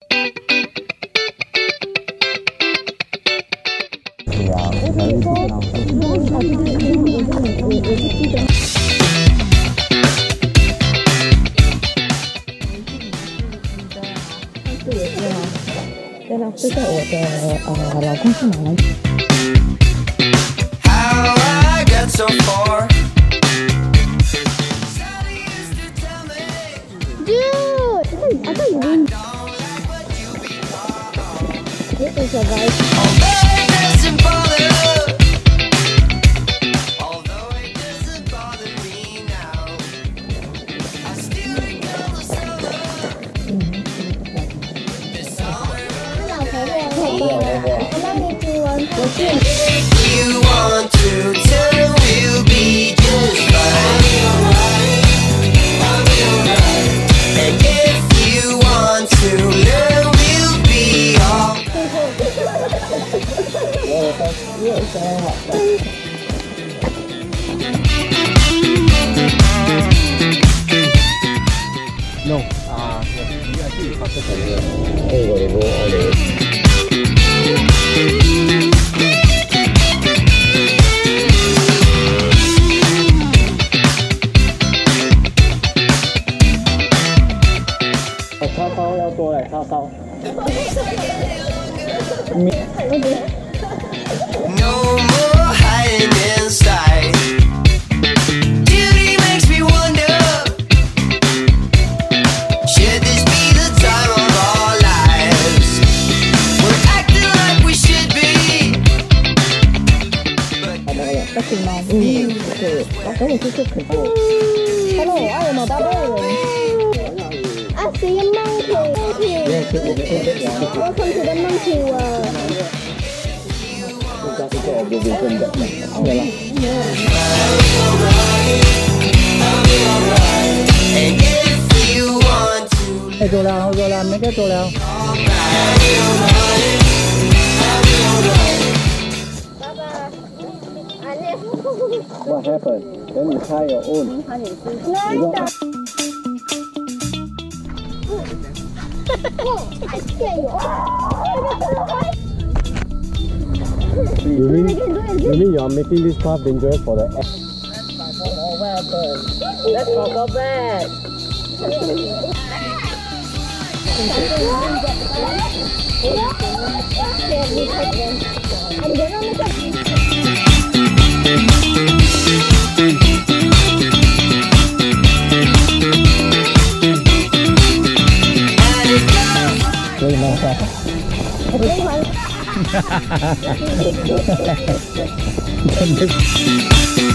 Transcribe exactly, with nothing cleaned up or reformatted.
对呀，我才一直当对了，这个我的呃老公是马来。Dude, I thought you win. This is a vibe. If you want to tell, we'll be just fine. And if you want to learn, we'll be all. No, ah, you actually have to say it. Hey, what do you want? 叉烧要多嘞，叉烧。No more hiding inside. Duty makes me wonder. Should this be the time of our lives? We're acting like we should be. But Hello, I am a barbarian. I see a monkey. Welcome to the monkey world. And if you want to, 哎，走了，走了，没该走了。爸爸，安妮。What happened? Then you try your own. You don't. You mean, you mean you are making this path dangerous for the air? Let's go back. Ha ha ha ha.